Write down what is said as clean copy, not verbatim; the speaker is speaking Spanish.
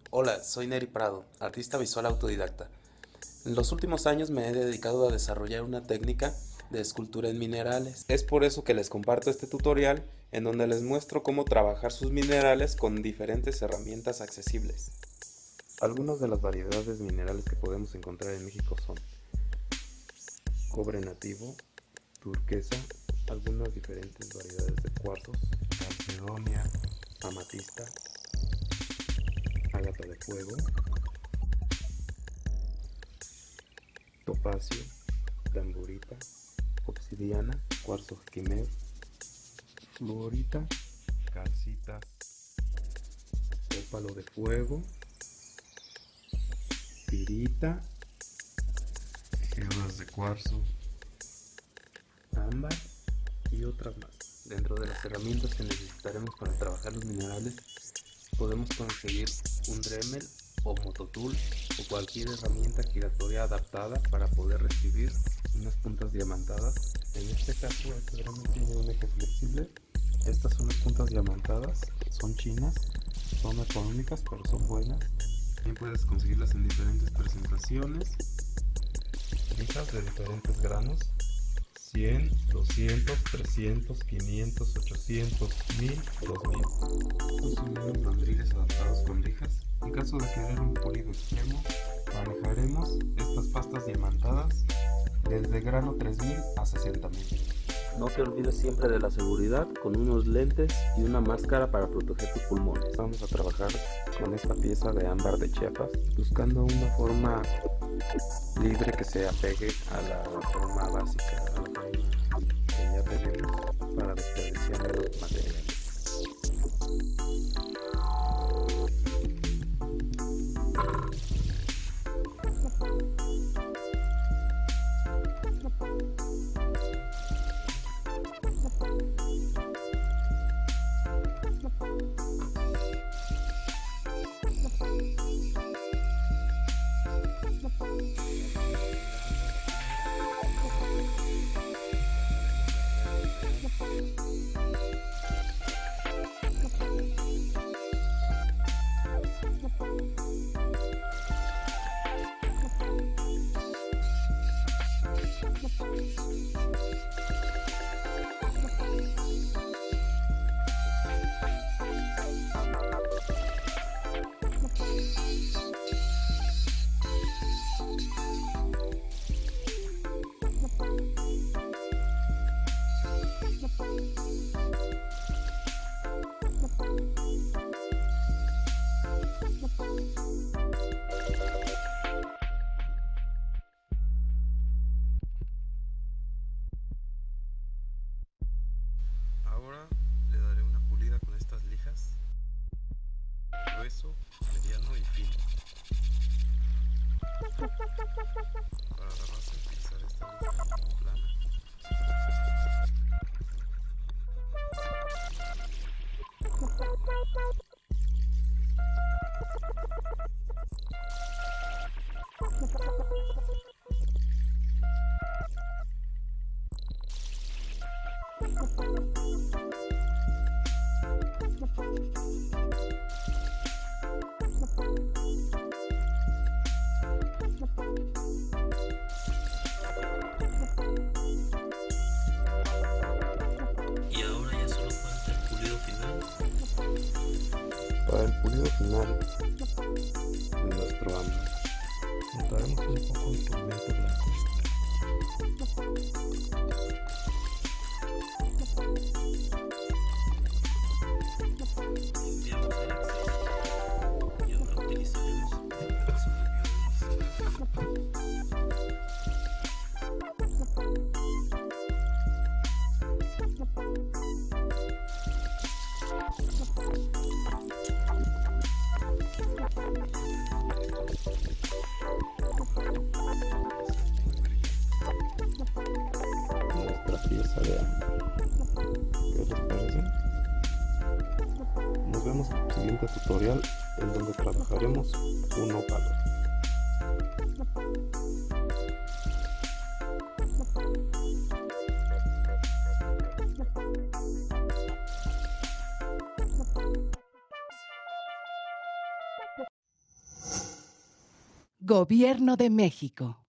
Hola, soy Neri Prado, artista visual autodidacta. En los últimos años me he dedicado a desarrollar una técnica de escultura en minerales. Es por eso que les comparto este tutorial en donde les muestro cómo trabajar sus minerales con diferentes herramientas accesibles. Algunas de las variedades de minerales que podemos encontrar en México son cobre nativo, turquesa, algunas diferentes variedades de cuarzos, calcedonia, amatista, ágata de fuego, topacio, tamborita, obsidiana, cuarzo quimer, fluorita, calcitas, ópalo de fuego, pirita, geodas de cuarzo, ámbar y otras más. Dentro de las herramientas que necesitaremos para trabajar los minerales, podemos conseguir un Dremel o mototool o cualquier herramienta giratoria adaptada para poder recibir unas puntas diamantadas. En este caso este Dremel tiene un eje flexible. Estas son las puntas diamantadas, son chinas, son económicas pero son buenas. También puedes conseguirlas en diferentes presentaciones, lijas de diferentes granos, 100, 200, 300, 500, 800, 1000, 2000. Estos son unos mandriles adaptados con lijas. En caso de querer un pulido extremo, manejaremos estas pastas diamantadas desde grano 3000 a 60000. No te olvides siempre de la seguridad con unos lentes y una máscara para proteger tus pulmones. Vamos a trabajar con esta pieza de ámbar de Chiapas, buscando una forma libre que se apegue a la forma básica, a la forma que ya tenemos para desperdiciar los materiales. Ahora le daré una pulida con estas lijas, grueso, mediano y fino. Para la base utilizaré esta lija plana. Y ahora ya solo falta el pulido final. Para el pulido final de nuestro ámbar, untaremos un poco de pigmento blanco. Limpiamos el exceso y ahora utilizaremos el pedazo de biodiesel. Nuestra pieza de ámbar. ¿Qué les parece? Nos vemos en el siguiente tutorial en donde trabajaremos un ópalo. Gobierno de México.